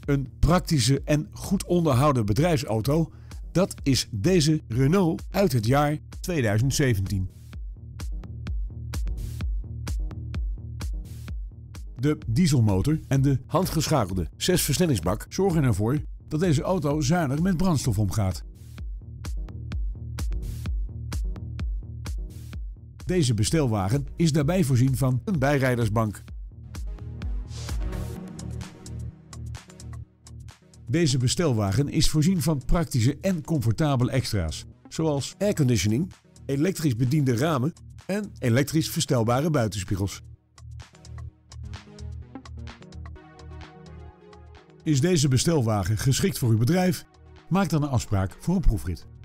Een praktische en goed onderhouden bedrijfsauto, dat is deze Renault uit het jaar 2017. De dieselmotor en de handgeschakelde 6-versnellingsbak zorgen ervoor dat deze auto zuinig met brandstof omgaat. Deze bestelwagen is daarbij voorzien van een bijrijdersbank. Deze bestelwagen is voorzien van praktische en comfortabele extra's, zoals airconditioning, elektrisch bediende ramen en elektrisch verstelbare buitenspiegels. Is deze bestelwagen geschikt voor uw bedrijf? Maak dan een afspraak voor een proefrit.